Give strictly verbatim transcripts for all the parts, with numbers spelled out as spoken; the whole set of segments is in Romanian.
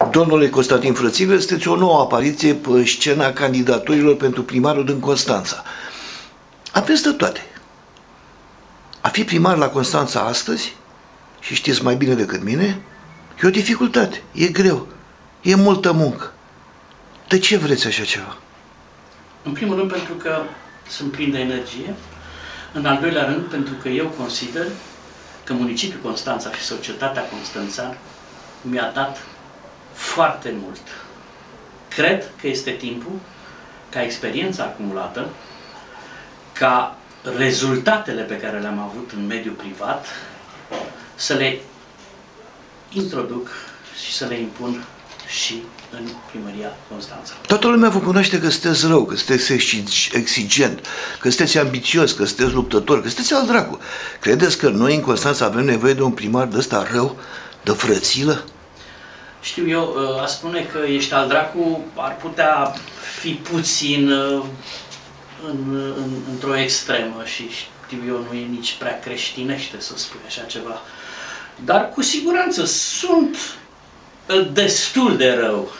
Domnule Constantin Frățilă, sunteți o nouă apariție pe scena candidaturilor pentru primarul din Constanța. Aveți de toate. A fi primar la Constanța astăzi, și știți mai bine decât mine, e o dificultate, e greu, e multă muncă. De ce vreți așa ceva? În primul rând pentru că sunt plin de energie, în al doilea rând pentru că eu consider că municipiul Constanța și societatea constanțeană mi-a dat foarte mult. Cred că este timpul ca experiența acumulată, ca rezultatele pe care le-am avut în mediul privat, să le introduc și să le impun și în primăria Constanța. Toată lumea vă cunoaște că sunteți rău, că sunteți exigent, că sunteți ambițios, că sunteți luptător, că sunteți al dracu. Credeți că noi în Constanța avem nevoie de un primar de ăsta rău, de Frățilă? Știu eu, a spune că ești al dracu ar putea fi puțin în, în, într-o extremă și știu eu, nu e nici prea creștinește să spui așa ceva. Dar cu siguranță sunt destul de rău.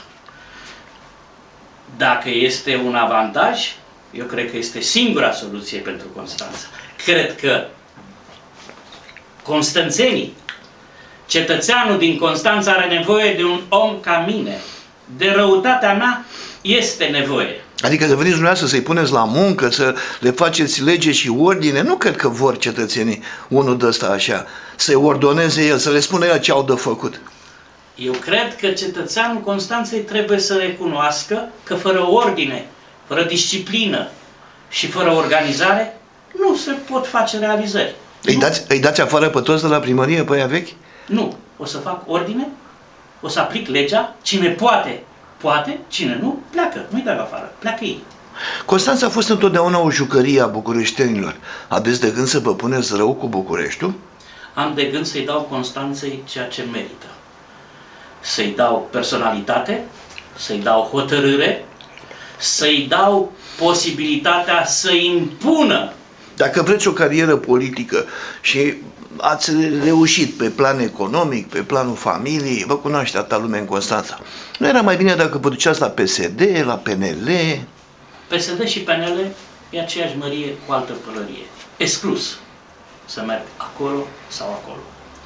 Dacă este un avantaj, eu cred că este singura soluție pentru Constanța. Cred că constanțenii, cetățeanul din Constanța are nevoie de un om ca mine. De răutatea mea este nevoie. Adică că veniți dumneavoastră să-i puneți la muncă, să le faceți lege și ordine, nu cred că vor cetățenii unul de ăsta așa, să-i ordoneze el, să le spună el ce au de făcut. Eu cred că cetățeanul Constanței trebuie să recunoască că fără ordine, fără disciplină și fără organizare, nu se pot face realizări. Îi dați, îi dați afară pe toți de la primărie, pe aia vechi? Nu. O să fac ordine, o să aplic legea, cine poate, poate, cine nu, pleacă. Nu-i dau afară, pleacă ei. Constanța a fost întotdeauna o jucărie a bucureștenilor. Aveți de gând să vă puneți rău cu Bucureștiul? Am de gând să-i dau Constanței ceea ce merită. Să-i dau personalitate, să-i dau hotărâre, să-i dau posibilitatea să impună. Dacă vreți o carieră politică și ați reușit pe plan economic, pe planul familiei, vă cunoaște atâta lume în Constanța, nu era mai bine dacă vă duceați la P S D, la P N L? P S D și P N L e aceeași mărie cu altă pălărie. Exclus să merg acolo sau acolo.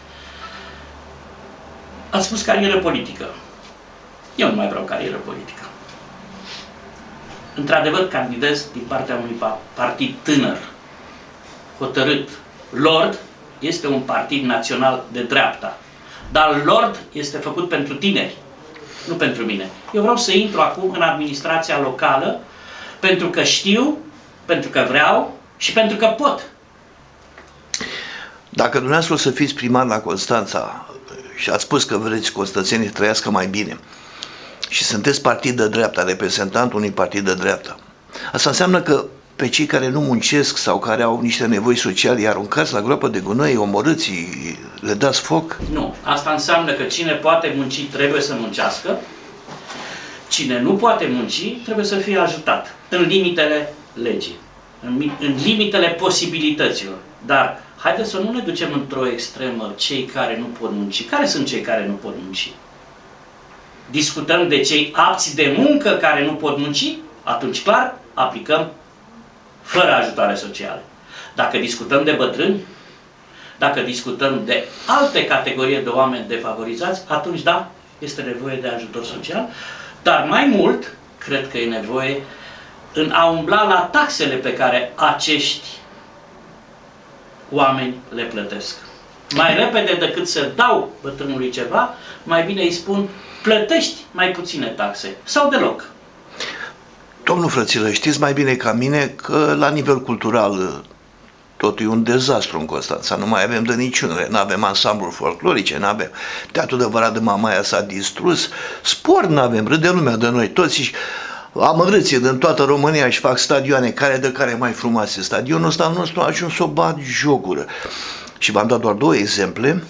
Ați spus carieră politică. Eu nu mai vreau carieră politică. Într-adevăr, candidez din partea unui partid tânăr, hotărât. Lord este un partid național de dreapta. Dar Lord este făcut pentru tineri, nu pentru mine. Eu vreau să intru acum în administrația locală pentru că știu, pentru că vreau și pentru că pot. Dacă dumneavoastră o să fiți primar la Constanța și ați spus că vreți constanțenii să trăiască mai bine și sunteți partid de dreapta, reprezentantul unui partid de dreapta, asta înseamnă că pe cei care nu muncesc sau care au niște nevoi sociale îi aruncați la groapă de gunoi, omorâți, le dați foc? Nu. Asta înseamnă că cine poate munci trebuie să muncească, cine nu poate munci trebuie să fie ajutat în limitele legii, în, în limitele posibilităților. Dar haideți să nu ne ducem într-o extremă cei care nu pot munci. Care sunt cei care nu pot munci? Discutăm de cei apți de muncă care nu pot munci? Atunci, clar, aplicăm fără ajutoare sociale. Dacă discutăm de bătrâni, dacă discutăm de alte categorii de oameni defavorizați, atunci da, este nevoie de ajutor social, dar mai mult, cred că e nevoie în a umbla la taxele pe care acești oameni le plătesc. Mai repede decât să dau bătrânului ceva, mai bine îi spun, plătești mai puține taxe sau deloc. Domnul Frățilă, știți mai bine ca mine că la nivel cultural totul e un dezastru în Constanța. Nu mai avem de niciunele, nu avem ansambluri folclorice, nu avem Teatrul de Vara de Mamaia s-a distrus, sport nu avem, râde lumea de noi, toți amărâții din toată România și fac stadioane, care de care mai frumoase. Stadionul ăsta al nostru a ajuns o bat jocură. Și v-am dat doar două exemple.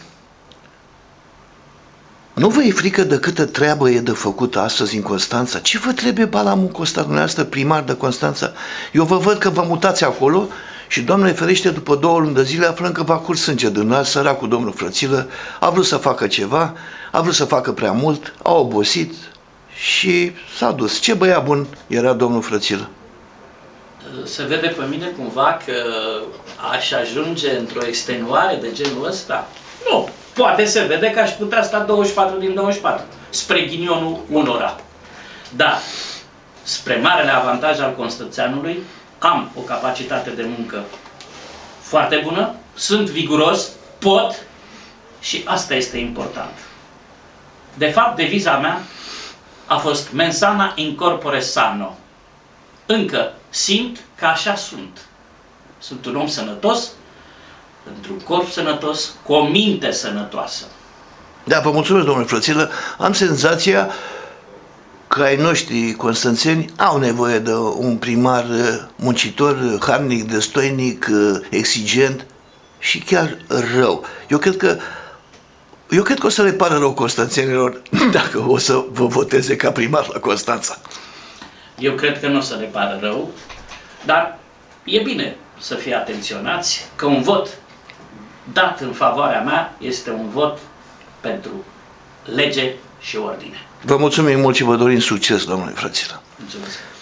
Nu vă e frică de câtă treabă e de făcut astăzi în Constanța? Ce vă trebuie balamul cu ăsta dumneavoastră, primar de Constanța? Eu vă văd că vă mutați acolo Și, Doamne ferește, după două luni de zile aflăm că va curs sânge din nas, săracul domnul Frățilă a vrut să facă ceva, a vrut să facă prea mult, a obosit și s-a dus. Ce băiat bun era domnul Frățilă. Se vede pe mine cumva că aș ajunge într-o extenuare de genul ăsta? Nu. Poate se vede că aș putea sta douăzeci și patru din douăzeci și patru, spre ghinionul unora. Dar, spre marele avantaj al Constanțeanului, am o capacitate de muncă foarte bună, sunt viguros, pot și asta este important. De fapt, deviza mea a fost mens sana in corpore sano. Încă simt că așa sunt. Sunt un om sănătos, într-un corp sănătos, cu o minte sănătoasă. Da, vă mulțumesc, domnule Frățilă. Am senzația că ai noștri constanțeni au nevoie de un primar muncitor, harnic, destoinic, exigent și chiar rău. Eu cred că eu cred că o să le pară rău constanțenilor dacă o să vă voteze ca primar la Constanța. Eu cred că nu o să le pară rău, dar e bine să fie atenționați că un vot dat în favoarea mea este un vot pentru lege și ordine. Vă mulțumim mult și vă dorim succes, domnule Frățilă. Mulțumesc.